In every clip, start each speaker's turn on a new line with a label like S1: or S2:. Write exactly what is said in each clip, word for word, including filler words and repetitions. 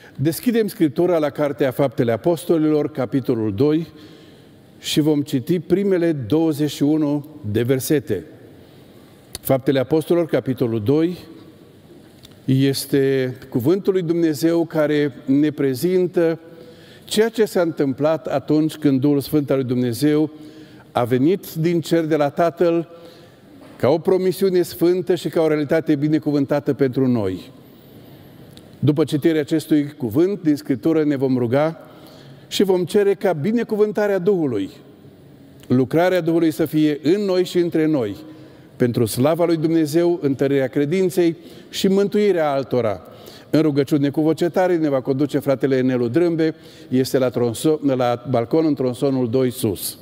S1: Deschidem Scriptura la Cartea Faptele Apostolilor, capitolul doi, și vom citi primele douăzeci și unu de versete. Faptele Apostolilor, capitolul doi, este cuvântul lui Dumnezeu care ne prezintă ceea ce s-a întâmplat atunci când Duhul Sfânt al lui Dumnezeu a venit din cer de la Tatăl ca o promisiune sfântă și ca o realitate binecuvântată pentru noi. După citirea acestui cuvânt din Scriptură ne vom ruga și vom cere ca binecuvântarea Duhului, lucrarea Duhului să fie în noi și între noi, pentru slava lui Dumnezeu, întărirea credinței și mântuirea altora. În rugăciune cu voce tare ne va conduce fratele Nelu Drâmbe, este la, tronson, la balcon în tronsonul doi sus.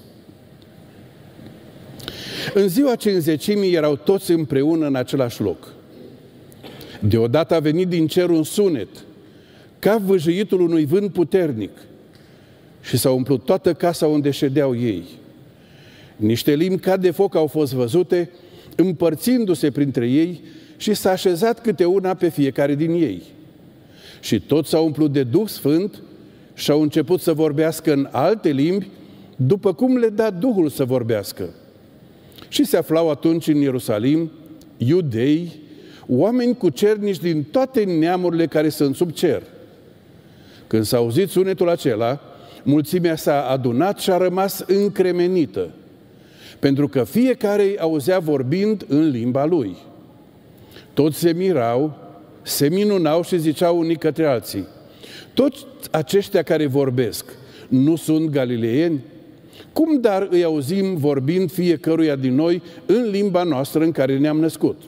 S1: În ziua Cincizecimii erau toți împreună în același loc. Deodată a venit din cer un sunet, ca vâjâitul unui vânt puternic, și s-a umplut toată casa unde ședeau ei. Niște limbi ca de foc au fost văzute, împărțindu-se printre ei, și s-a așezat câte una pe fiecare din ei. Și toți s-au umplut de Duh Sfânt și au început să vorbească în alte limbi, după cum le da Duhul să vorbească. Și se aflau atunci în Ierusalim iudei, oameni cucernici din toate neamurile care sunt sub cer. Când s-a auzit sunetul acela, mulțimea s-a adunat și a rămas încremenită, pentru că fiecare îi auzea vorbind în limba lui. Toți se mirau, se minunau și ziceau unii către alții: toți aceștia care vorbesc nu sunt galileeni? Cum dar îi auzim vorbind fiecăruia din noi în limba noastră în care ne-am născut?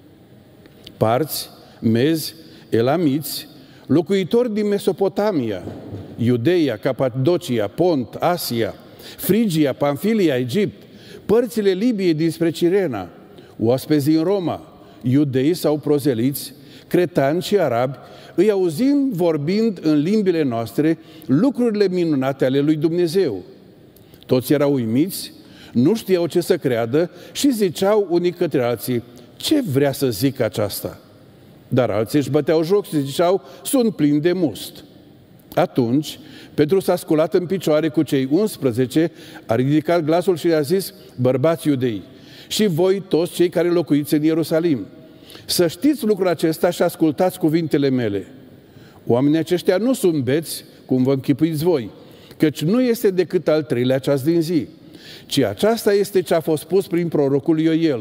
S1: Parți, mezi, elamiți, locuitori din Mesopotamia, Iudeia, Capadocia, Pont, Asia, Frigia, Pamfilia, Egipt, părțile Libiei dinspre Cirena, oaspeți din Roma, iudei sau prozeliți, cretani și arabi, îi auzim vorbind în limbile noastre lucrurile minunate ale lui Dumnezeu. Toți erau uimiți, nu știau ce să creadă și ziceau unii către alții: ce vrea să zic aceasta? Dar alții își băteau joc și ziceau: sunt plini de must. Atunci Petru s-a sculat în picioare cu cei unsprezece, a ridicat glasul și i-a zis: bărbați iudei, și voi toți cei care locuiți în Ierusalim, să știți lucrul acesta și ascultați cuvintele mele. Oamenii aceștia nu sunt beți, cum vă închipuiți voi, căci nu este decât al treilea ceas din zi, ci aceasta este ce a fost spus prin prorocul Ioel.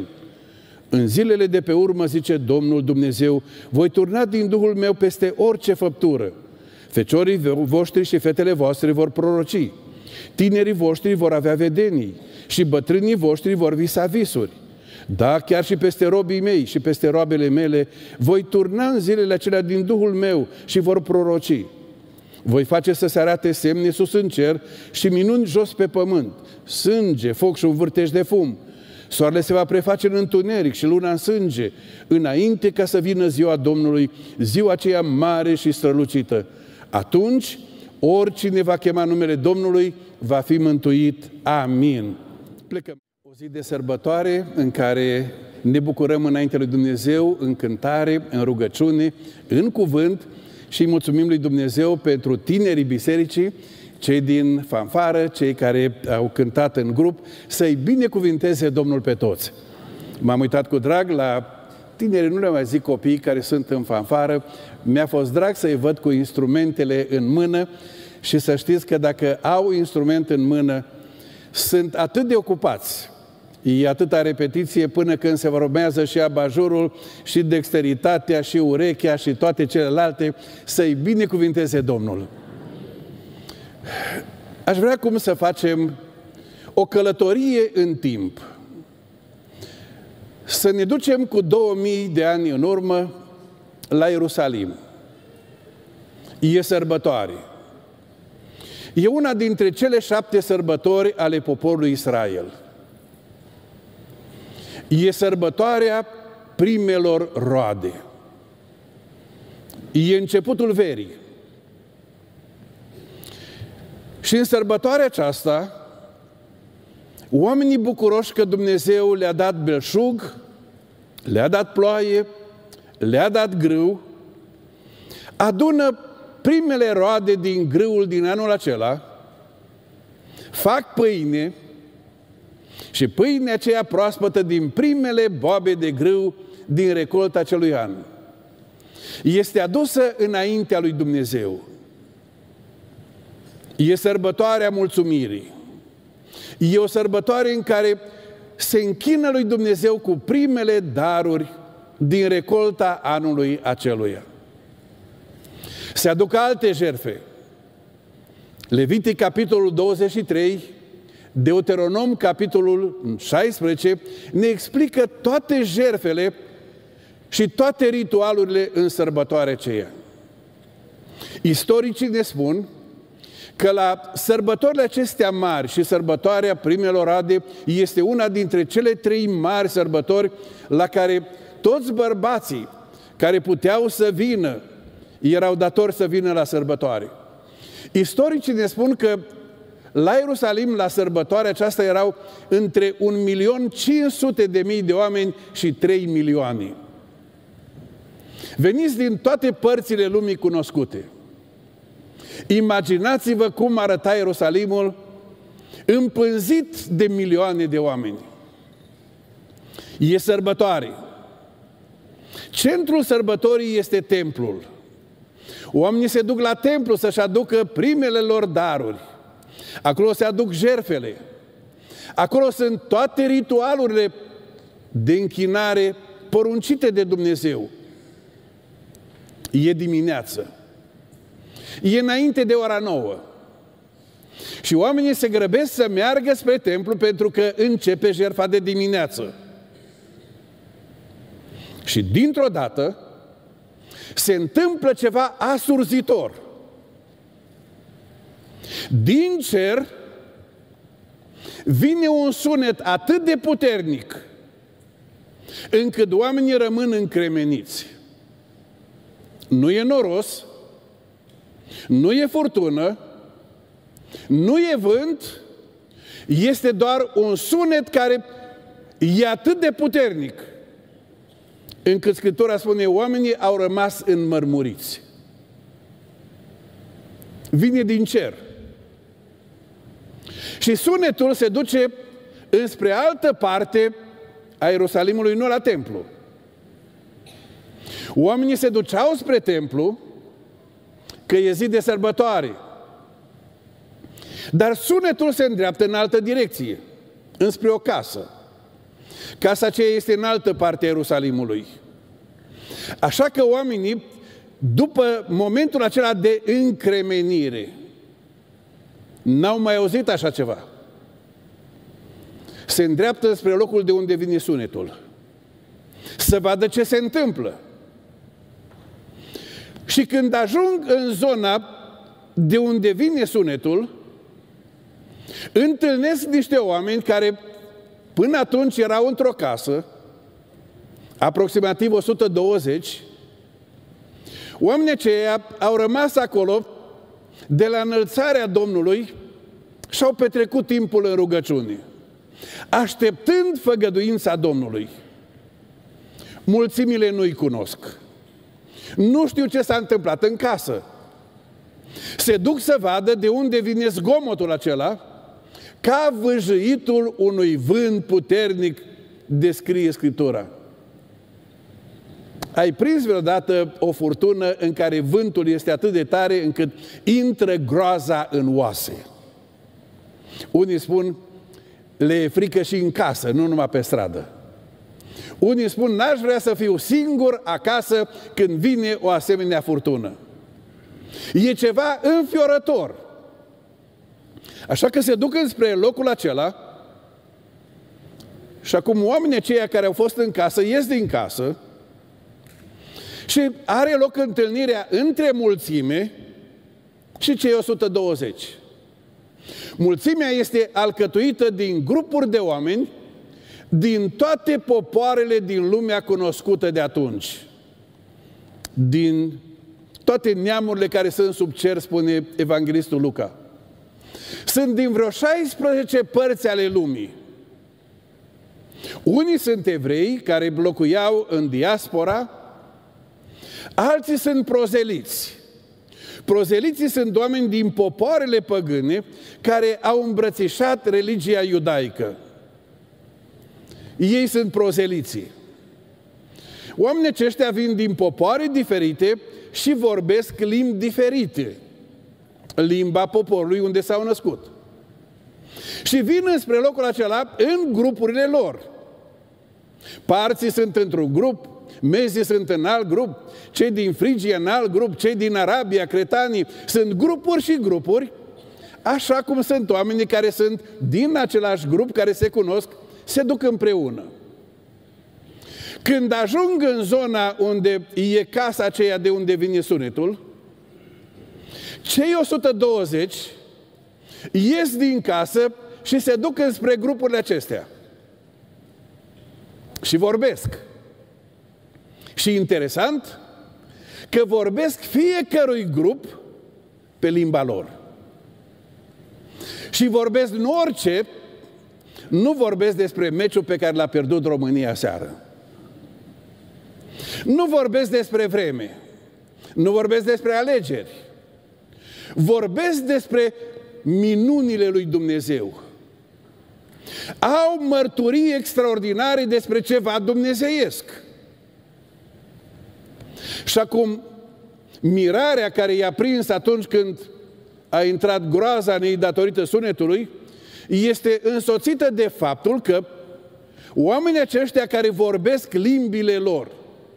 S1: În zilele de pe urmă, zice Domnul Dumnezeu, voi turna din Duhul meu peste orice făptură. Feciorii voștri și fetele voastre vor proroci, tinerii voștri vor avea vedenii și bătrânii voștri vor visa visuri. Da, chiar și peste robii mei și peste roabele mele voi turna în zilele acelea din Duhul meu și vor proroci. Voi face să se arate semne sus în cer și minuni jos pe pământ, sânge, foc și un vârtej de fum. Soarele se va preface în întuneric și luna în sânge, înainte ca să vină ziua Domnului, ziua aceea mare și strălucită. Atunci, oricine va chema numele Domnului va fi mântuit. Amin. Plecăm. O zi de sărbătoare în care ne bucurăm înainte lui Dumnezeu, în cântare, în rugăciune, în cuvânt, și îi mulțumim lui Dumnezeu pentru tinerii bisericii, cei din fanfară, cei care au cântat în grup, să-i binecuvinteze Domnul pe toți. M-am uitat cu drag la tineri, nu le mai zic copii care sunt în fanfară, mi-a fost drag să-i văd cu instrumentele în mână și să știți că dacă au instrument în mână, sunt atât de ocupați. E atâta repetiție până când se urmează și abajurul, și dexteritatea, și urechea, și toate celelalte, să-i binecuvinteze Domnul. Aș vrea acum să facem o călătorie în timp. Să ne ducem cu două mii de ani în urmă la Ierusalim. E sărbătoare. E una dintre cele șapte sărbători ale poporului Israel. E sărbătoarea primelor roade. E începutul verii. Și în sărbătoarea aceasta, oamenii bucuroși că Dumnezeu le-a dat belșug, le-a dat ploaie, le-a dat grâu, adună primele roade din grâul din anul acela, fac pâine și pâinea aceea proaspătă din primele boabe de grâu din recolta acelui an este adusă înaintea lui Dumnezeu. E sărbătoarea mulțumirii. E o sărbătoare în care se închină lui Dumnezeu cu primele daruri din recolta anului aceluia. Se aduc alte jertfe. Levitic, capitolul douăzeci și trei, Deuteronom, capitolul șaisprezece, ne explică toate jertfele și toate ritualurile în sărbătoarea aceea. Istoricii ne spun că la sărbătorile acestea mari și sărbătoarea primelor roade este una dintre cele trei mari sărbători la care toți bărbații care puteau să vină erau datori să vină la sărbătoare. Istoricii ne spun că la Ierusalim, la sărbătoarea aceasta, erau între un milion cinci sute de mii de oameni și trei milioane. Veniți din toate părțile lumii cunoscute. Imaginați-vă cum arăta Ierusalimul împânzit de milioane de oameni. E sărbătoare. Centrul sărbătorii este templul. Oamenii se duc la templu să-și aducă primele lor daruri. Acolo se aduc jertfele. Acolo sunt toate ritualurile de închinare poruncite de Dumnezeu. E dimineață. E înainte de ora nouă. Și oamenii se grăbesc să meargă spre templu pentru că începe jertfa de dimineață. Și dintr-o dată se întâmplă ceva asurzitor. Din cer vine un sunet atât de puternic încât oamenii rămân încremeniți. Nu e noros, nu e furtună, nu e vânt, este doar un sunet care e atât de puternic încât Scriptura spune, oamenii au rămas înmărmuriți. Vine din cer. Și sunetul se duce înspre altă parte a Ierusalimului, nu la templu. Oamenii se duceau spre templu, că e zi de sărbătoare. Dar sunetul se îndreaptă în altă direcție, înspre o casă. Casa aceea este în altă parte a Ierusalimului. Așa că oamenii, după momentul acela de încremenire, n-au mai auzit așa ceva. Se îndreaptă spre locul de unde vine sunetul. Să vadă ce se întâmplă. Și când ajung în zona de unde vine sunetul, întâlnesc niște oameni care până atunci erau într-o casă, aproximativ o sută douăzeci. Oamenii aceia au rămas acolo de la înălțarea Domnului și au petrecut timpul în rugăciune, așteptând făgăduința Domnului. Mulțimile nu-i cunosc. Nu știu ce s-a întâmplat în casă. Se duc să vadă de unde vine zgomotul acela, ca vâjâitul unui vânt puternic, descrie Scriptura. Ai prins vreodată o furtună în care vântul este atât de tare încât intră groaza în oase? Unii spun, le e frică și în casă, nu numai pe stradă. Unii spun, n-aș vrea să fiu singur acasă când vine o asemenea furtună. E ceva înfiorător. Așa că se duc înspre locul acela și acum oamenii aceia care au fost în casă ies din casă și are loc întâlnirea între mulțime și cei o sută douăzeci. Mulțimea este alcătuită din grupuri de oameni din toate popoarele din lumea cunoscută de atunci. Din toate neamurile care sunt sub cer, spune evanghelistul Luca. Sunt din vreo șaisprezece părți ale lumii. Unii sunt evrei care locuiau în diaspora, alții sunt prozeliți, Prozeliții sunt oameni din popoarele păgâne care au îmbrățișat religia iudaică. Ei sunt prozeliții. Oamenii aceștia vin din popoare diferite și vorbesc limbi diferite. Limba poporului unde s-au născut. Și vin înspre locul acela în grupurile lor. Parții sunt într-un grup, mezii sunt în alt grup, cei din Frigia în alt grup, cei din Arabia, cretanii, sunt grupuri și grupuri, așa cum sunt oamenii care sunt din același grup, care se cunosc, se duc împreună. Când ajung în zona unde e casa aceea de unde vine sunetul, cei o sută douăzeci ies din casă și se duc înspre grupurile acestea. Și vorbesc. Și interesant că vorbesc fiecărui grup pe limba lor. Și vorbesc nu orice, nu vorbesc despre meciul pe care l-a pierdut România seară. Nu vorbesc despre vreme. Nu vorbesc despre alegeri. Vorbesc despre minunile lui Dumnezeu. Au mărturii extraordinare despre ceva dumnezeiesc. Și acum, mirarea care i-a prins atunci când a intrat groaza în ei datorită sunetului, este însoțită de faptul că oamenii aceștia care vorbesc limbile lor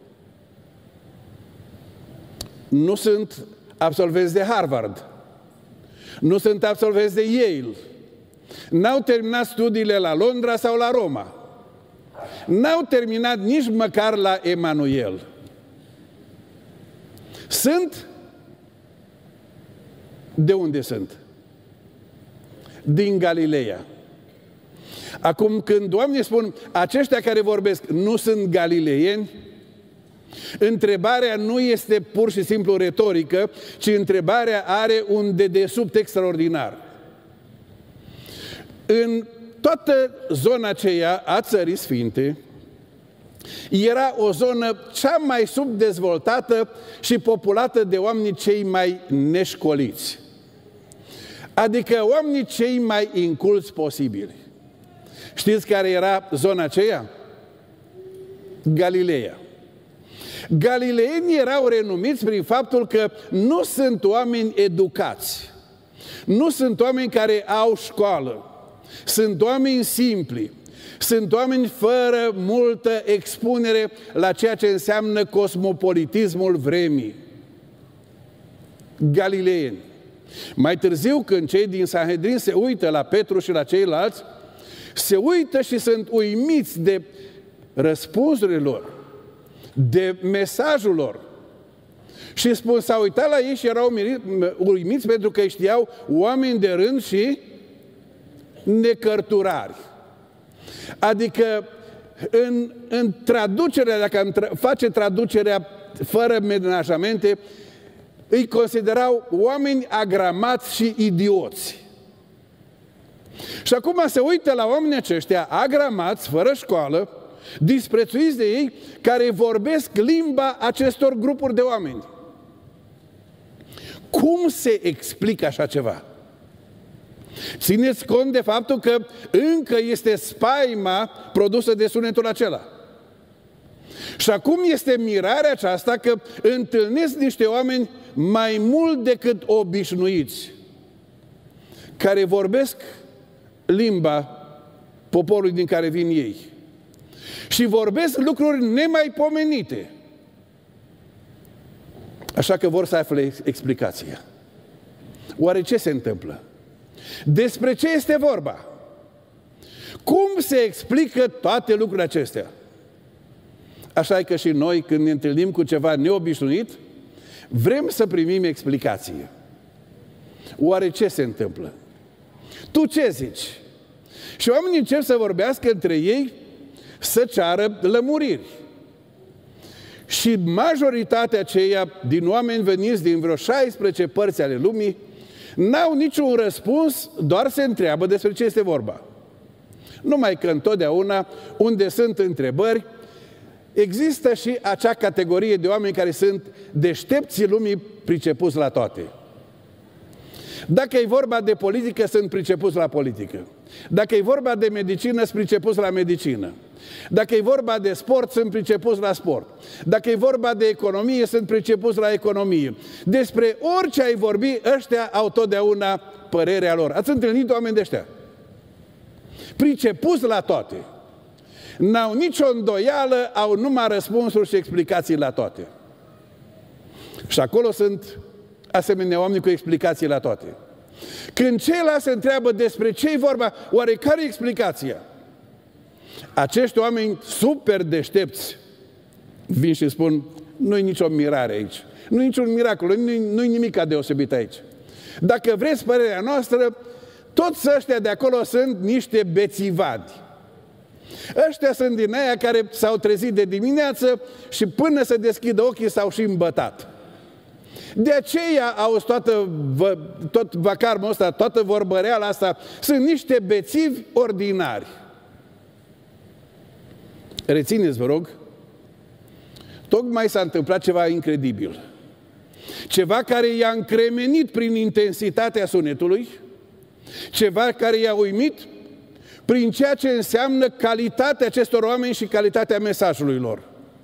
S1: nu sunt absolvenți de Harvard, nu sunt absolvenți de Yale, n-au terminat studiile la Londra sau la Roma, n-au terminat nici măcar la Emanuel. Sunt? De unde sunt? Din Galileea. Acum, când oamenii spun, aceștia care vorbesc nu sunt galileieni, întrebarea nu este pur și simplu retorică, ci întrebarea are un dedesubt extraordinar. În toată zona aceea a Țării Sfinte era o zonă cea mai subdezvoltată și populată de oamenii cei mai neșcoliți. Adică oamenii cei mai inculți posibili. Știți care era zona aceea? Galileea. Galileenii erau renumiți prin faptul că nu sunt oameni educați. Nu sunt oameni care au școală. Sunt oameni simpli. Sunt oameni fără multă expunere la ceea ce înseamnă cosmopolitismul vremii. Galileeni. Mai târziu, când cei din Sanhedrin se uită la Petru și la ceilalți, se uită și sunt uimiți de răspunsurile lor, de mesajul lor. Și spun, s-au uitat la ei și erau uimiți pentru că știau oameni de rând și necărturari. Adică în, în traducerea, dacă am tra face traducerea fără menajamente, îi considerau oameni agramați și idioți. Și acum se uită la oamenii aceștia agramați, fără școală, disprețuiți de ei, care vorbesc limba acestor grupuri de oameni. Cum se explică așa ceva? Țineți cont de faptul că încă este spaima produsă de sunetul acela. Și acum este mirarea aceasta că întâlnesc niște oameni mai mult decât obișnuiți, care vorbesc limba poporului din care vin ei. Și vorbesc lucruri nemaipomenite. Așa că vor să afle explicația. Oare ce se întâmplă? Despre ce este vorba? Cum se explică toate lucrurile acestea? Așa că și noi, când ne întâlnim cu ceva neobișnuit, vrem să primim explicație. Oare ce se întâmplă? Tu ce zici? Și oamenii încep să vorbească între ei, să ceară lămuriri. Și majoritatea aceia din oameni veniți din vreo șaisprezece părți ale lumii n-au niciun răspuns, doar se întreabă despre ce este vorba. Numai că întotdeauna, unde sunt întrebări, există și acea categorie de oameni care sunt deștepții lumii, pricepuți la toate. Dacă e vorba de politică, sunt pricepuți la politică. Dacă e vorba de medicină, sunt pricepuți la medicină. Dacă e vorba de sport, sunt pricepuți la sport. Dacă e vorba de economie, sunt pricepuți la economie. Despre orice ai vorbi, ăștia au totdeauna părerea lor. Ați întâlnit oameni de ăștia? Pricepuți la toate. N-au nicio îndoială, au numai răspunsuri și explicații la toate. Și acolo sunt asemenea oameni cu explicații la toate. Când ceilalți se întreabă despre ce-i vorba, oare care e explicația? Acești oameni super deștepți vin și spun, nu-i nicio mirare aici, nu-i niciun miracol, nu-i, nu-i nimic deosebit aici. Dacă vreți părerea noastră, toți ăștia de acolo sunt niște bețivadi. Ăștia sunt din aia care s-au trezit de dimineață și până să deschidă ochii s-au și îmbătat. De aceea auzi toată, tot vacarmul ăsta, toată vorbăreala asta, sunt niște bețivi ordinari. Rețineți, vă rog, tocmai s-a întâmplat ceva incredibil. Ceva care i-a încremenit prin intensitatea sunetului, ceva care i-a uimit prin ceea ce înseamnă calitatea acestor oameni și calitatea mesajului lor.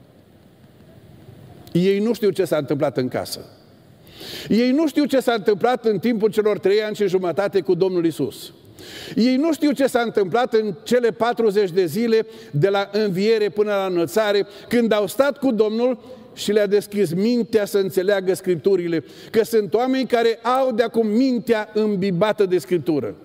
S1: Ei nu știu ce s-a întâmplat în casă. Ei nu știu ce s-a întâmplat în timpul celor trei ani și jumătate cu Domnul Iisus. Ei nu știu ce s-a întâmplat în cele patruzeci de zile de la înviere până la înălțare, când au stat cu Domnul și le-a deschis mintea să înțeleagă Scripturile, că sunt oameni care au de acum mintea îmbibată de Scriptură.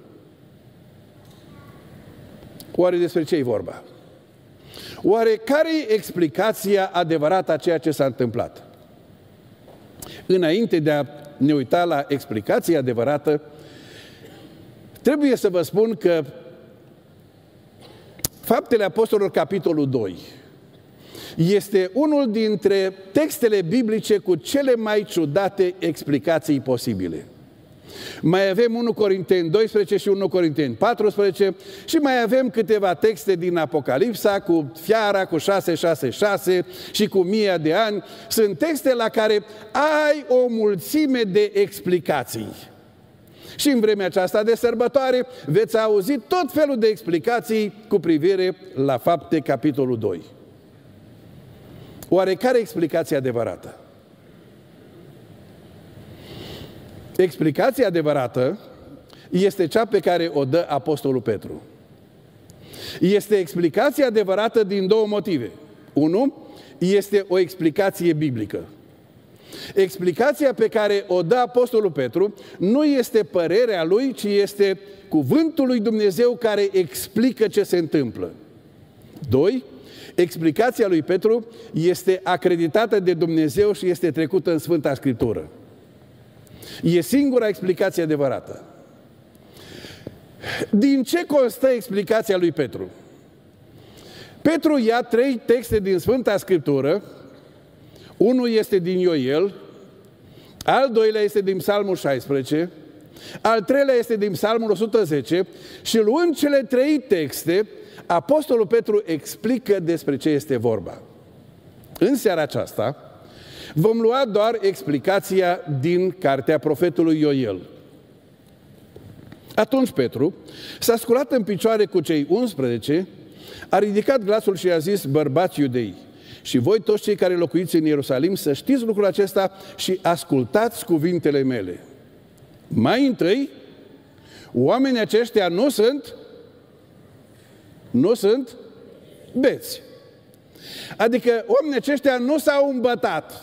S1: Oare despre ce e vorba? Oare care e explicația adevărată a ceea ce s-a întâmplat? Înainte de a ne uita la explicația adevărată, trebuie să vă spun că Faptele Apostolilor, capitolul doi, este unul dintre textele biblice cu cele mai ciudate explicații posibile. Mai avem unu Corinteni doisprezece și unu Corinteni paisprezece și mai avem câteva texte din Apocalipsa cu fiara, cu șase șase șase și cu mia de ani. Sunt texte la care ai o mulțime de explicații. Și în vremea aceasta de sărbătoare veți auzi tot felul de explicații cu privire la Fapte, capitolul doi. Oare care explicație adevărată? Explicația adevărată este cea pe care o dă Apostolul Petru. Este explicația adevărată din două motive. Unu, este o explicație biblică. Explicația pe care o dă Apostolul Petru nu este părerea lui, ci este cuvântul lui Dumnezeu care explică ce se întâmplă. Doi, explicația lui Petru este acreditată de Dumnezeu și este trecută în Sfânta Scriptură. E singura explicație adevărată. Din ce constă explicația lui Petru? Petru ia trei texte din Sfânta Scriptură. Unul este din Ioel, al doilea este din Psalmul șaisprezece, al treilea este din Psalmul o sută zece și luând cele trei texte, Apostolul Petru explică despre ce este vorba. În seara aceasta vom lua doar explicația din cartea profetului Ioel. Atunci Petru s-a sculat în picioare cu cei unsprezece, a ridicat glasul și a zis: bărbați iudei, și voi toți cei care locuiți în Ierusalim, să știți lucrul acesta și ascultați cuvintele mele. Mai întâi, oamenii aceștia nu sunt, nu sunt beți. Adică oamenii aceștia nu s-au îmbătat.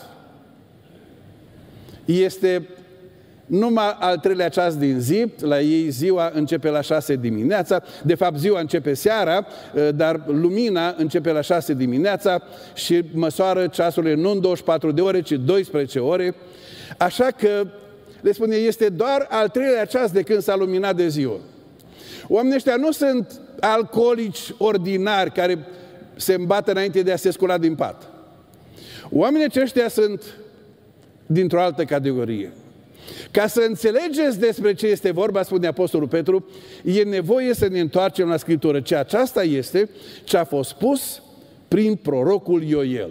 S1: Este numai al treilea ceas din zi, la ei ziua începe la șase dimineața, de fapt ziua începe seara, dar lumina începe la șase dimineața și măsoară ceasurile nu în douăzeci și patru de ore, ci doisprezece ore, așa că, le spune, este doar al treilea ceas de când s-a luminat de ziua. Oamenii ăștia nu sunt alcoolici ordinari care se îmbată înainte de a se scula din pat. Oamenii aceștia sunt dintr-o altă categorie. Ca să înțelegeți despre ce este vorba, spune Apostolul Petru, e nevoie să ne întoarcem la Scriptură. Ce aceasta este ce a fost spus prin prorocul Ioel.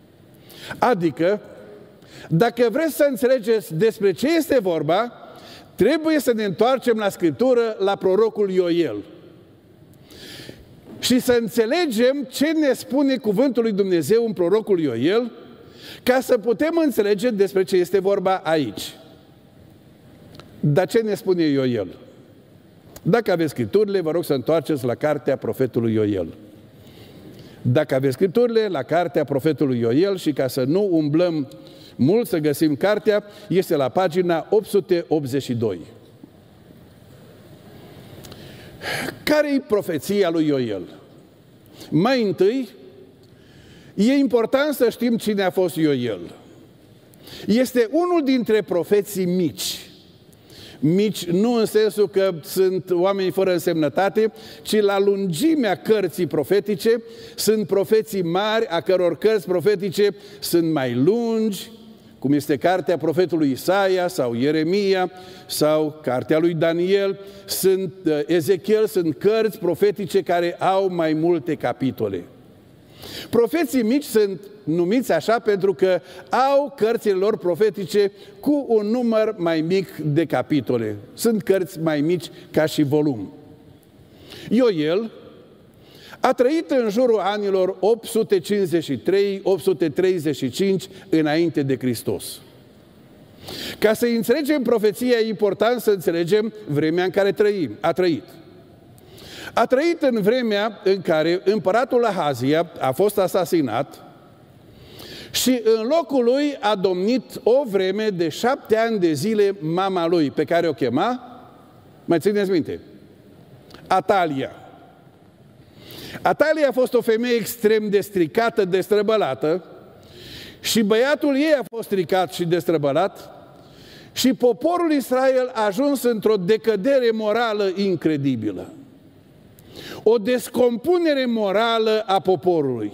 S1: Adică, dacă vreți să înțelegeți despre ce este vorba, trebuie să ne întoarcem la Scriptură, la prorocul Ioel. Și să înțelegem ce ne spune cuvântul lui Dumnezeu în prorocul Ioel, ca să putem înțelege despre ce este vorba aici. Dar ce ne spune Ioel? Dacă aveți Scripturile, vă rog să întoarceți la cartea profetului Ioel. Dacă aveți Scripturile, la cartea profetului Ioel, și ca să nu umblăm mult să găsim cartea, este la pagina opt sute optzeci și doi. Care-i profeția lui Ioel? Mai întâi, e important să știm cine a fost Ioel. Este unul dintre profeții mici. Mici nu în sensul că sunt oameni fără însemnătate, ci la lungimea cărții profetice sunt profeții mari, a căror cărți profetice sunt mai lungi, cum este cartea profetului Isaia sau Ieremia sau cartea lui Daniel, sunt Ezechiel, sunt cărți profetice care au mai multe capitole. Profeții mici sunt numiți așa pentru că au cărțile lor profetice cu un număr mai mic de capitole. Sunt cărți mai mici ca și volum. Ioel a trăit în jurul anilor opt sute cincizeci și trei - opt sute treizeci și cinci înainte de Hristos. Ca să înțelegem profeția, e important să înțelegem vremea în care trăim, a trăit. A trăit în vremea în care împăratul Ahazia a fost asasinat și în locul lui a domnit o vreme de șapte ani de zile mama lui, pe care o chema, mai țineți minte, Atalia. Atalia a fost o femeie extrem de stricată, destrăbălată, și băiatul ei a fost stricat și destrăbălat, și poporul Israel a ajuns într-o decădere morală incredibilă. O descompunere morală a poporului.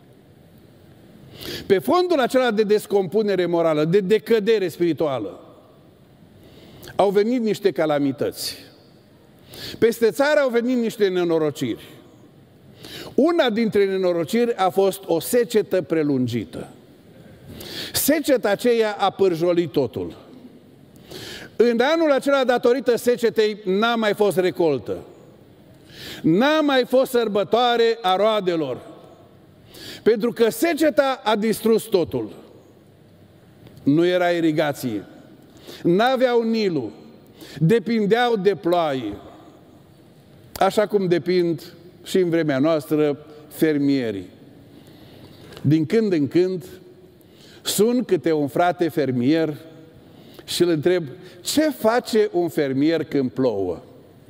S1: Pe fondul acela de descompunere morală, de decădere spirituală, au venit niște calamități. Peste țară au venit niște nenorociri. Una dintre nenorociri a fost o secetă prelungită. Seceta aceea a pârjolit totul. În anul acela, datorită secetei, n-a mai fost recoltă. N-a mai fost sărbătoare a roadelor. Pentru că seceta a distrus totul. Nu era irigație. N-aveau Nilul. Depindeau de ploaie. Așa cum depind și în vremea noastră fermierii. Din când în când sun câte un frate fermier și îl întreb: ce face un fermier când plouă?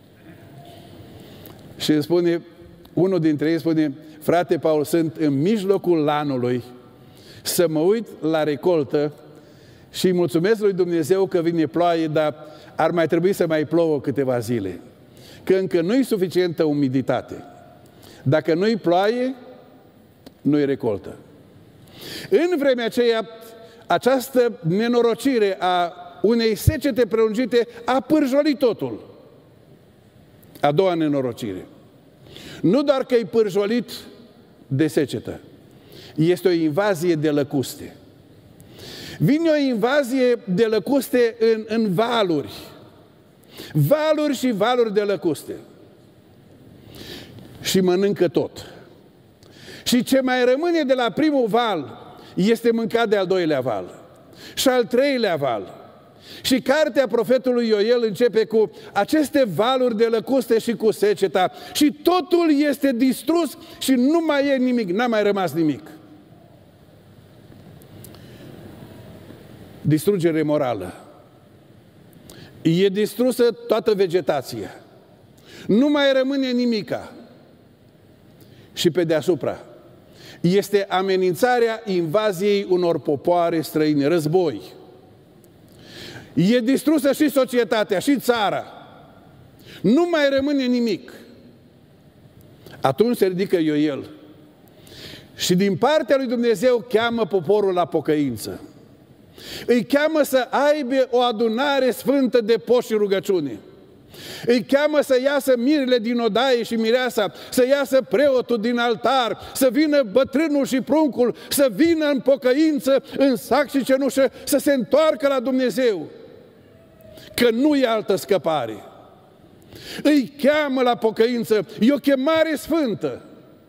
S1: Și îmi spune, unul dintre ei spune: frate Paul, sunt în mijlocul anului să mă uit la recoltă și îi mulțumesc lui Dumnezeu că vine ploaie, dar ar mai trebui să mai plouă câteva zile. Că încă nu-i suficientă umiditate. Dacă nu-i ploaie, nu-i recoltă. În vremea aceea, această nenorocire a unei secete prelungite a pârjolit totul. A doua nenorocire. Nu doar că e pârjolit de secetă, este o invazie de lăcuste. Vine o invazie de lăcuste în, în valuri. Valuri și valuri de lăcuste. Și mănâncă tot. Și ce mai rămâne de la primul val este mâncat de al doilea val. Și al treilea val. Și cartea profetului Ioel începe cu aceste valuri de lăcuste și cu seceta. Și totul este distrus și nu mai e nimic, n-a mai rămas nimic. Distrugere morală. E distrusă toată vegetația. Nu mai rămâne nimica. Și pe deasupra este amenințarea invaziei unor popoare străine, război. E distrusă și societatea, și țara. Nu mai rămâne nimic. Atunci se ridică Ioel și din partea lui Dumnezeu cheamă poporul la pocăință. Îi cheamă să aibă o adunare sfântă de post și rugăciune. Îi cheamă să iasă mirile din odaie și mireasa, să iasă preotul din altar, să vină bătrânul și pruncul, să vină în pocăință, în sac și cenușă, să se întoarcă la Dumnezeu. că nu e altă scăpare. Îi cheamă la pocăință, e o chemare sfântă.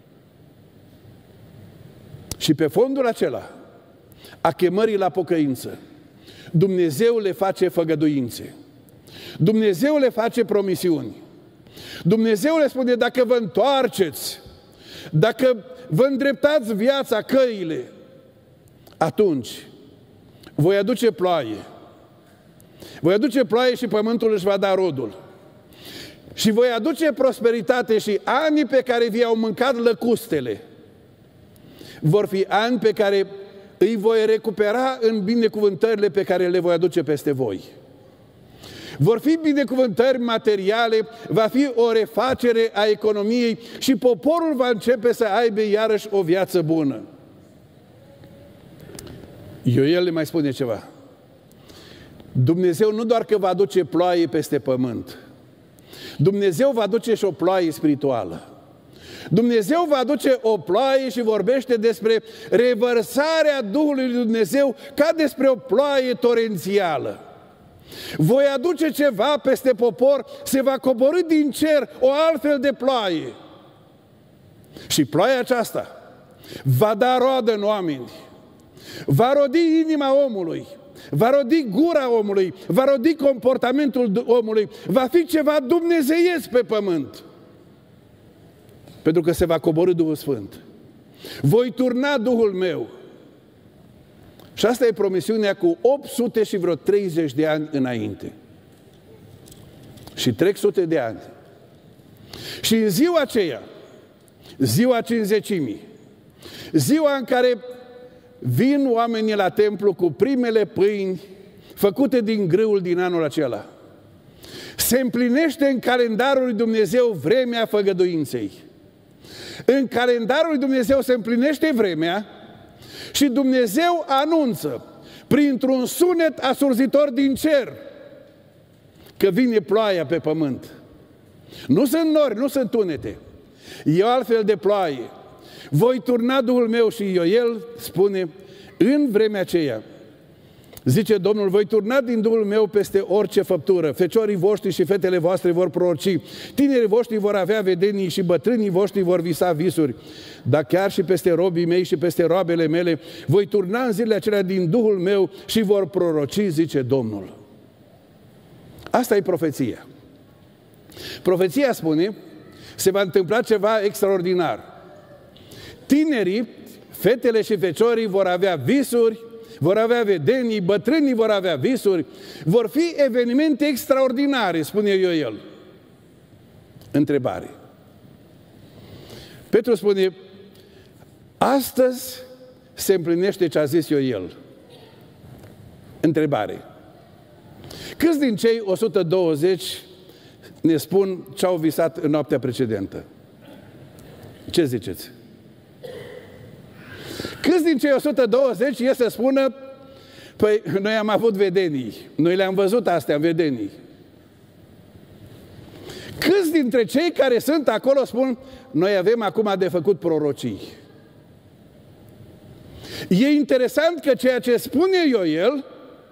S1: Și pe fondul acela, a chemării la pocăință, Dumnezeu le face făgăduințe. Dumnezeu le face promisiuni. Dumnezeu le spune, dacă vă întoarceți, dacă vă îndreptați viața, căile, atunci voi aduce ploaie. Voi aduce ploaie și pământul își va da rodul. Și voi aduce prosperitate și anii pe care vi-au mâncat lăcustele vor fi ani pe care îi voi recupera în binecuvântările pe care le voi aduce peste voi. Vor fi binecuvântări materiale, va fi o refacere a economiei și poporul va începe să aibă iarăși o viață bună. Ioel le mai spune ceva. Dumnezeu nu doar că va aduce ploaie peste pământ, Dumnezeu va aduce și o ploaie spirituală. Dumnezeu va aduce o ploaie și vorbește despre revărsarea Duhului lui Dumnezeu ca despre o ploaie torențială. Voi aduce ceva peste popor, se va coborî din cer o altfel de ploaie. Și ploaia aceasta va da roadă în oameni, va rodi inima omului, va rodi gura omului, va rodi comportamentul omului, va fi ceva dumnezeiesc pe pământ. Pentru că se va coborî Duhul Sfânt. Voi turna Duhul meu. Și asta e promisiunea cu opt sute și vreo treizeci de ani înainte. Și trec sute de ani. Și în ziua aceea, ziua cincizecimii, ziua în care vin oamenii la templu cu primele pâini făcute din grâul din anul acela, se împlinește în calendarul lui Dumnezeu vremea făgăduinței. În calendarul lui Dumnezeu se împlinește vremea și Dumnezeu anunță printr-un sunet asurzitor din cer că vine ploaia pe pământ. Nu sunt nori, nu sunt tunete. E o altfel de ploaie. Voi turna Duhul meu și Ioel spune, în vremea aceea, zice Domnul, voi turna din Duhul meu peste orice făptură. Feciorii voștri și fetele voastre vor proroci, tinerii voștri vor avea vedenii și bătrânii voștri vor visa visuri. Dar chiar și peste robii mei și peste roabele mele voi turna în zilele acelea din Duhul meu și vor proroci, zice Domnul. Asta e profeția. Profeția spune, se va întâmpla ceva extraordinar. Tinerii, fetele și feciorii vor avea visuri, vor avea vedenii, bătrânii vor avea visuri, vor fi evenimente extraordinare, spune Ioel. Întrebare. Petru spune, astăzi se împlinește ce a zis Ioel. Întrebare. Câți din cei o sută douăzeci ne spun ce au visat în noaptea precedentă? Ce ziceți? Câți din cei o sută douăzeci e să spună, păi noi am avut vedenii, noi le-am văzut astea în vedenii. Câți dintre cei care sunt acolo spun, noi avem acum de făcut prorocii? E interesant că ceea ce spune Ioel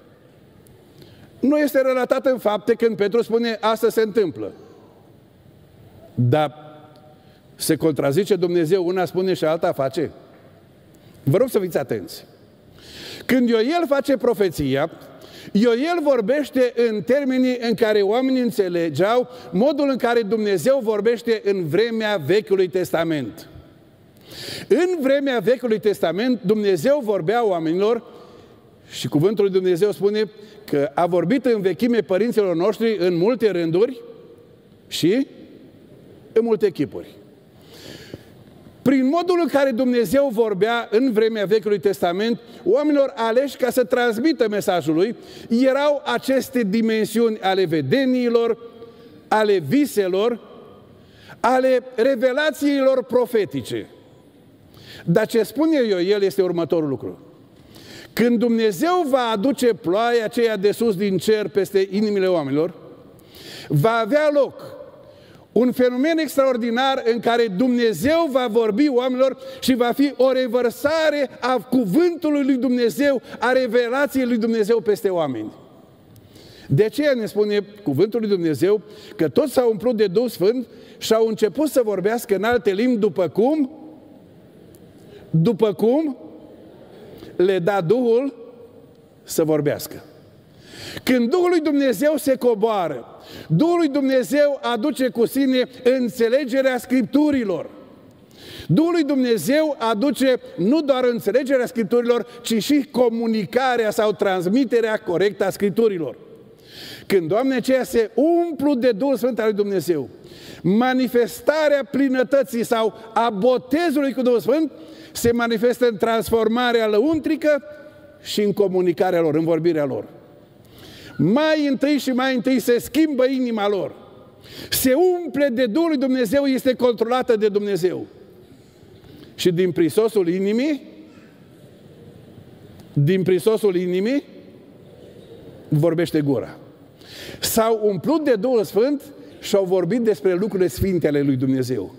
S1: nu este relatat în fapte când Petru spune, asta se întâmplă. Dar se contrazice Dumnezeu, una spune și alta face. Vă rog să fiți atenți. Când Ioel face profeția, Ioel vorbește în termenii în care oamenii înțelegeau modul în care Dumnezeu vorbește în vremea Vechiului Testament. În vremea Vechiului Testament, Dumnezeu vorbea oamenilor și cuvântul lui Dumnezeu spune că a vorbit în vechime părinților noștri în multe rânduri și în multe chipuri. Prin modul în care Dumnezeu vorbea în vremea Vechiului Testament, oamenilor aleși ca să transmită mesajul lui, erau aceste dimensiuni ale vedeniilor, ale viselor, ale revelațiilor profetice. Dar ce spune Ioel este următorul lucru. Când Dumnezeu va aduce ploaia aceea de sus din cer peste inimile oamenilor, va avea loc un fenomen extraordinar în care Dumnezeu va vorbi oamenilor și va fi o revărsare a cuvântului lui Dumnezeu, a revelației lui Dumnezeu peste oameni. De aceea ne spune cuvântul lui Dumnezeu că toți s-au umplut de Duh Sfânt și au început să vorbească în alte limbi după cum, după cum le da Duhul să vorbească. Când Duhul lui Dumnezeu se coboară, Duhul lui Dumnezeu aduce cu sine înțelegerea Scripturilor. Duhul lui Dumnezeu aduce nu doar înțelegerea Scripturilor, ci și comunicarea sau transmiterea corectă a Scripturilor. Când oamenii aceia se umplu de Duhul Sfânt al lui Dumnezeu, manifestarea plinătății sau a botezului cu Duhul Sfânt se manifestă în transformarea lăuntrică și în comunicarea lor, în vorbirea lor. Mai întâi și mai întâi se schimbă inima lor. Se umple de Duhul lui Dumnezeu, este controlată de Dumnezeu. Și din prisosul inimii, din prisosul inimii, vorbește gura. S-au umplut de Duhul Sfânt și au vorbit despre lucrurile sfinte ale lui Dumnezeu.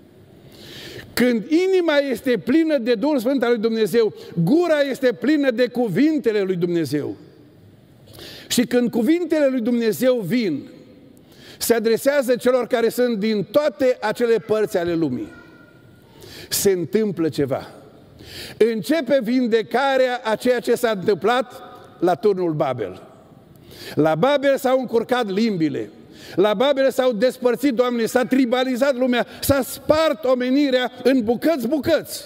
S1: Când inima este plină de Duhul Sfânt al lui Dumnezeu, gura este plină de cuvintele lui Dumnezeu. Și când cuvintele lui Dumnezeu vin, se adresează celor care sunt din toate acele părți ale lumii. Se întâmplă ceva. Începe vindecarea a ceea ce s-a întâmplat la turnul Babel. La Babel s-au încurcat limbile. La Babel s-au despărțit oamenii, s-a tribalizat lumea, s-a spart omenirea în bucăți-bucăți.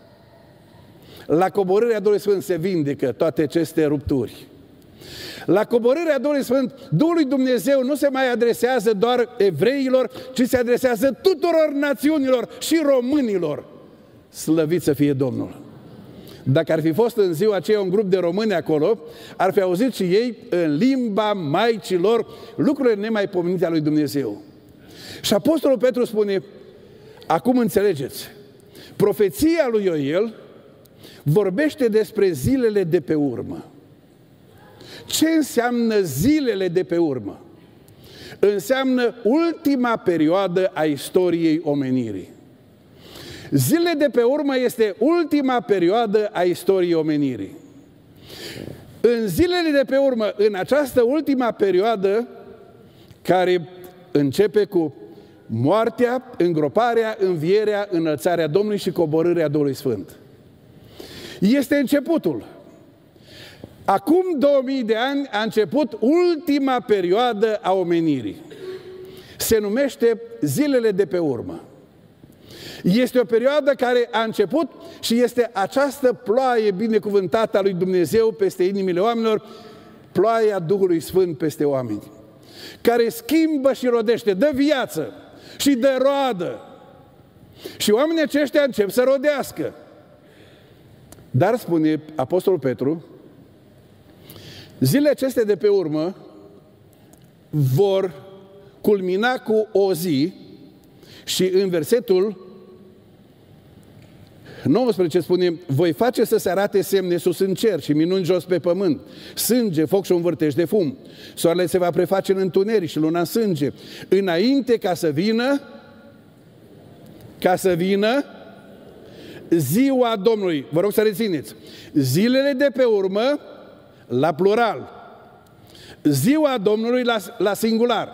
S1: La coborârea Duhului Sfânt se vindecă toate aceste rupturi. La coborârea Duhului Sfânt, Duhul lui Dumnezeu nu se mai adresează doar evreilor, ci se adresează tuturor națiunilor și românilor. Slăvit să fie Domnul! Dacă ar fi fost în ziua aceea un grup de români acolo, ar fi auzit și ei în limba maicilor lucrurile nemaipomenite ale lui Dumnezeu. Și Apostolul Petru spune, acum înțelegeți, profeția lui Ioel vorbește despre zilele de pe urmă. Ce înseamnă zilele de pe urmă? Înseamnă ultima perioadă a istoriei omenirii. Zilele de pe urmă este ultima perioadă a istoriei omenirii. În zilele de pe urmă, în această ultima perioadă, care începe cu moartea, îngroparea, învierea, înălțarea Domnului și coborârea Duhului Sfânt, este începutul. Acum două mii de ani a început ultima perioadă a omenirii. Se numește zilele de pe urmă. Este o perioadă care a început și este această ploaie binecuvântată a lui Dumnezeu peste inimile oamenilor, ploaia Duhului Sfânt peste oameni, care schimbă și rodește, dă viață și dă roadă. Și oamenii aceștia încep să rodească. Dar, spune Apostolul Petru, zilele acestea de pe urmă vor culmina cu o zi și în versetul nouăsprezece spune, voi face să se arate semne sus în cer și minuni jos pe pământ, sânge, foc și un vârtej de fum. Soarele se va preface în întuneric și luna în sânge, înainte ca să vină, ca să vină ziua Domnului. Vă rog să rețineți. Zilele de pe urmă, la plural. Ziua Domnului la, la singular.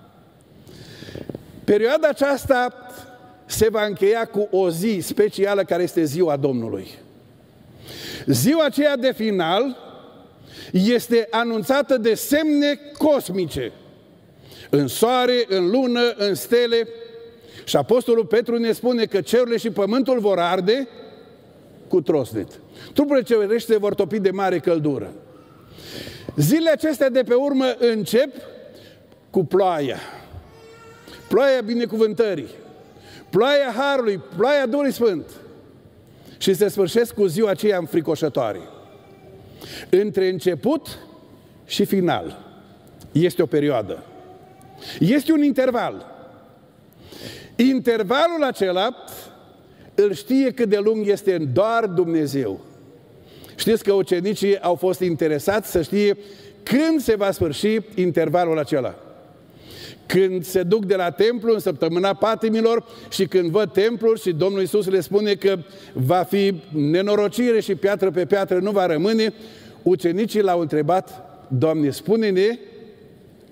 S1: Perioada aceasta se va încheia cu o zi specială care este ziua Domnului. Ziua aceea de final este anunțată de semne cosmice. În soare, în lună, în stele. Și Apostolul Petru ne spune că cerurile și pământul vor arde cu trosnet. Trupurile cerești se vor topi de mare căldură. Zilele acestea de pe urmă încep cu ploaia. Ploaia binecuvântării. Ploaia Harului, ploaia Duhului Sfânt. Și se sfârșesc cu ziua aceea înfricoșătoare. Între început și final este o perioadă. Este un interval. Intervalul acela îl știe cât de lung este doar Dumnezeu. Știți că ucenicii au fost interesați să știe când se va sfârși intervalul acela. Când se duc de la templu în săptămâna patimilor și când văd templul și Domnul Iisus le spune că va fi nenorocire și piatră pe piatră nu va rămâne, ucenicii l-au întrebat, Doamne, spune-ne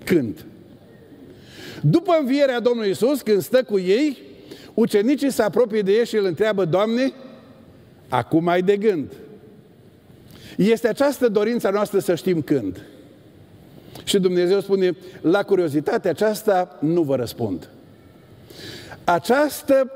S1: Când? După învierea Domnului Iisus, când stă cu ei, ucenicii se apropie de ei și îl întreabă: Doamne, acum ai de gând? Este această dorința noastră să știm când. Și Dumnezeu spune: la curiozitatea aceasta nu vă răspund. Această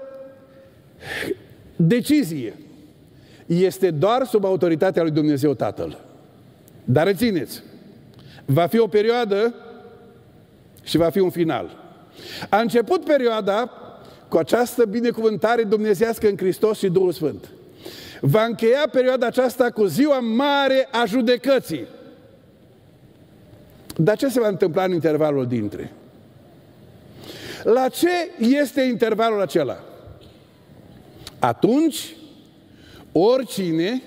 S1: decizie este doar sub autoritatea lui Dumnezeu Tatăl. Dar rețineți, va fi o perioadă și va fi un final. A început perioada cu această binecuvântare dumnezeiască în Hristos și Duhul Sfânt. Va încheia perioada aceasta cu ziua mare a judecății. Dar ce se va întâmpla în intervalul dintre? La ce este intervalul acela? Atunci, oricine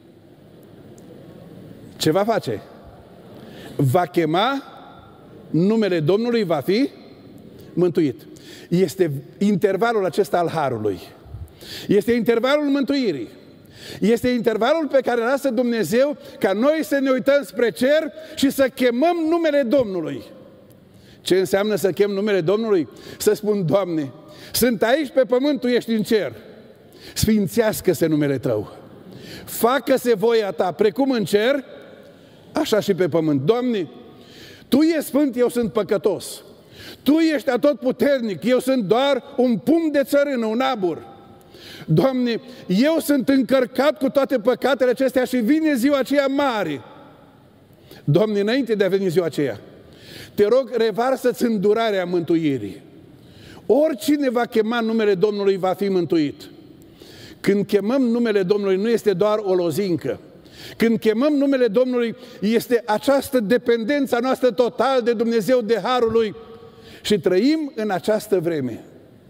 S1: ce va face? Va chema numele Domnului, va fi mântuit. Este intervalul acesta al harului. Este intervalul mântuirii. Este intervalul pe care lasă Dumnezeu ca noi să ne uităm spre cer și să chemăm numele Domnului. Ce înseamnă să chem numele Domnului? Să spun: Doamne, sunt aici pe pământ, Tu ești în cer. Sfințească-se numele Tău. Facă-se voia Ta, precum în cer, așa și pe pământ. Doamne, Tu ești sfânt, eu sunt păcătos. Tu ești atotputernic, eu sunt doar un pumn de țărână, un abur. Doamne, eu sunt încărcat cu toate păcatele acestea și vine ziua aceea mare. Doamne, înainte de a veni ziua aceea, Te rog, revarsă-ți îndurarea mântuirii. Oricine va chema numele Domnului va fi mântuit. Când chemăm numele Domnului nu este doar o lozincă. Când chemăm numele Domnului este această dependență noastră total de Dumnezeu, de harul Lui. Și trăim în această vreme.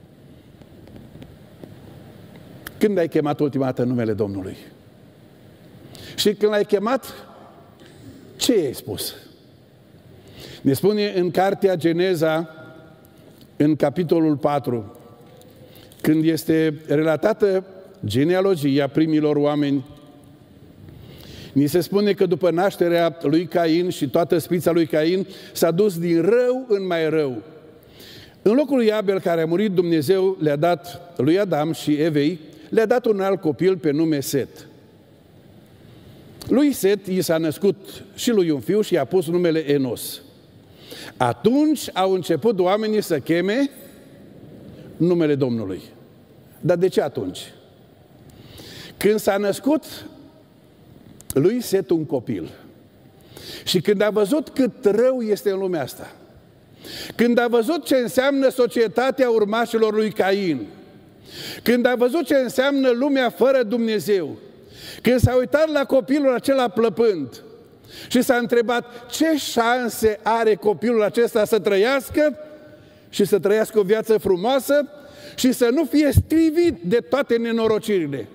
S1: Când ai chemat ultima dată numele Domnului? Și când l-ai chemat, ce i-ai spus? Ne spune în cartea Geneza, în capitolul patru, când este relatată genealogia primilor oameni, ni se spune că după nașterea lui Cain și toată spița lui Cain s-a dus din rău în mai rău. În locul lui Abel, care a murit, Dumnezeu le-a dat lui Adam și Evei, le-a dat un alt copil pe nume Set. Lui Set i s-a născut și lui un fiu și i-a pus numele Enos. Atunci au început oamenii să cheme numele Domnului. Dar de ce atunci? Când s-a născut lui Set un copil și când a văzut cât rău este în lumea asta, când a văzut ce înseamnă societatea urmașilor lui Cain, când a văzut ce înseamnă lumea fără Dumnezeu, când s-a uitat la copilul acela plăpând și s-a întrebat ce șanse are copilul acesta să trăiască și să trăiască o viață frumoasă și să nu fie strivit de toate nenorocirile.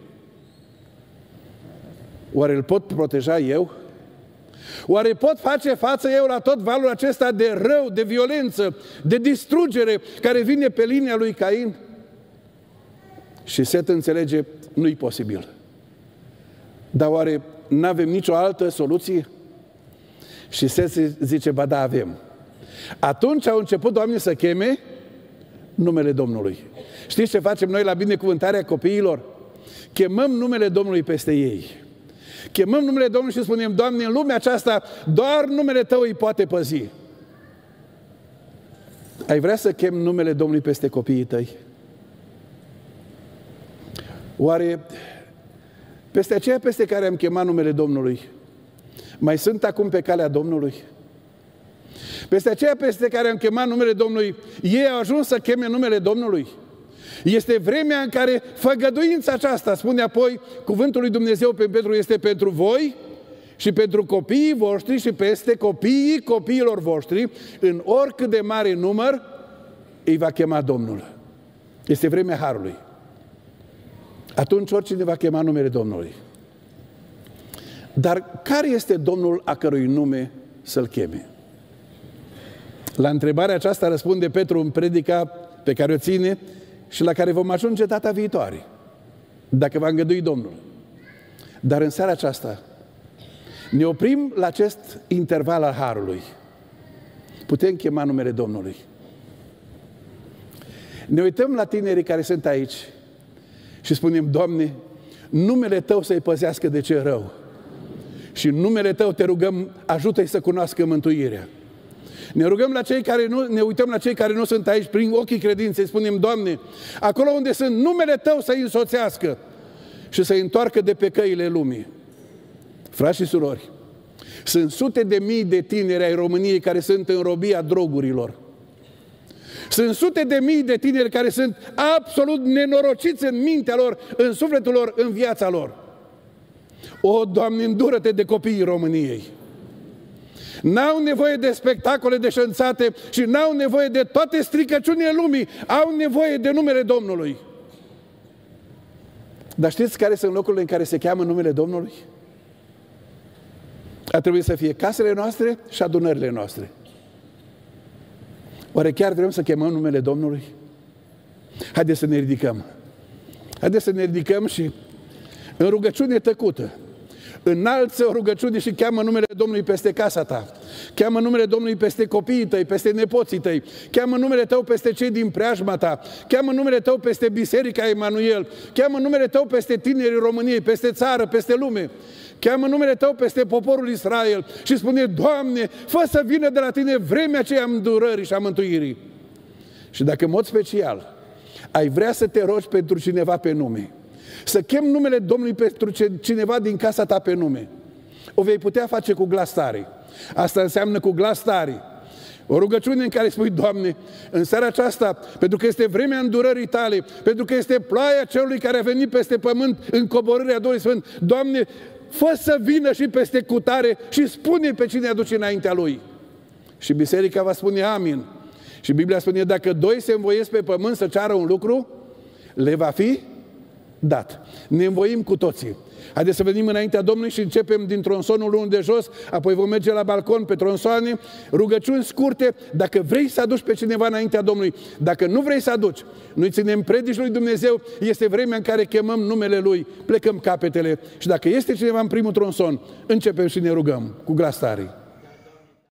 S1: Oare îl pot proteja eu? Oare pot face față eu la tot valul acesta de rău, de violență, de distrugere care vine pe linia lui Cain? Și Set înțelege, nu-i posibil. Dar oare n-avem nicio altă soluție? Și Set zice, ba da, avem. Atunci au început oamenii să cheme numele Domnului. Știți ce facem noi la binecuvântarea copiilor? Chemăm numele Domnului peste ei. Chemăm numele Domnului și spunem, Doamne, în lumea aceasta doar numele Tău îi poate păzi. Ai vrea să chem numele Domnului peste copiii tăi? Oare peste aceea peste care am chemat numele Domnului mai sunt acum pe calea Domnului? Peste aceea peste care am chemat numele Domnului, ei au ajuns să cheme numele Domnului? Este vremea în care făgăduința aceasta, spune apoi cuvântul lui Dumnezeu pe Petru, este pentru voi și pentru copiii voștri și peste copiii copiilor voștri, în oricât de mare număr, îi va chema Domnul. Este vremea harului. Atunci oricine va chema numele Domnului. Dar care este Domnul a cărui nume să-l cheme? La întrebarea aceasta răspunde Petru în predica pe care o ține și la care vom ajunge data viitoare, dacă va îngădui Domnul. Dar în seara aceasta ne oprim la acest interval al harului. putem chema numele Domnului. Ne uităm la tinerii care sunt aici și spunem, Doamne, numele Tău să-i păzească de ce rău. Și în numele Tău te rugăm, ajută-i să cunoască mântuirea. Ne rugăm la cei care nu, ne uităm la cei care nu sunt aici prin ochii credinței, spunem, Doamne, acolo unde sunt, numele Tău să-i însoțească și să-i întoarcă de pe căile lumii. Frați și surori, sunt sute de mii de tineri ai României care sunt în robia drogurilor. Sunt sute de mii de tineri care sunt absolut nenorociți în mintea lor, în sufletul lor, în viața lor. O, Doamne, îndură-te de copiii României. N-au nevoie de spectacole deșanțate și n-au nevoie de toate stricăciunile lumii. Au nevoie de numele Domnului. Dar știți care sunt locurile în care se cheamă numele Domnului? Ar trebui să fie casele noastre și adunările noastre. Oare chiar vrem să chemăm numele Domnului? Haideți să ne ridicăm. Haideți să ne ridicăm și în rugăciune tăcută înalță o rugăciune și cheamă numele Domnului peste casa ta. Cheamă numele Domnului peste copiii tăi, peste nepoții tăi. Cheamă numele Tău peste cei din preajma ta. Cheamă numele Tău peste Biserica Emanuel. Cheamă numele Tău peste tinerii României, peste țară, peste lume. Cheamă numele Tău peste poporul Israel și spune, Doamne, fă să vină de la Tine vremea aceea îndurării și a mântuirii. Și dacă în mod special ai vrea să te rogi pentru cineva pe nume, să chem numele Domnului pentru cineva din casa ta pe nume, o vei putea face cu glas tare. Asta înseamnă cu glas tare. O rugăciune în care spui, Doamne, în seara aceasta, pentru că este vremea îndurării Tale, pentru că este ploaia celui care a venit peste pământ în coborârea Duhului Sfânt, Doamne, fă să vină și peste cutare și spune pe cine aduce înaintea lui. Și biserica va spune amin. Și Biblia spune, dacă doi se învoiesc pe pământ să ceară un lucru, le va fi dat. Ne învoim cu toții. Haideți să venim înaintea Domnului și începem din tronsonul unul de jos, apoi vom merge la balcon pe tronsoane, rugăciuni scurte, dacă vrei să aduci pe cineva înaintea Domnului, dacă nu vrei să aduci, noi ținem predici lui Dumnezeu, este vremea în care chemăm numele Lui, plecăm capetele și dacă este cineva în primul tronson, începem și ne rugăm cu glas tare.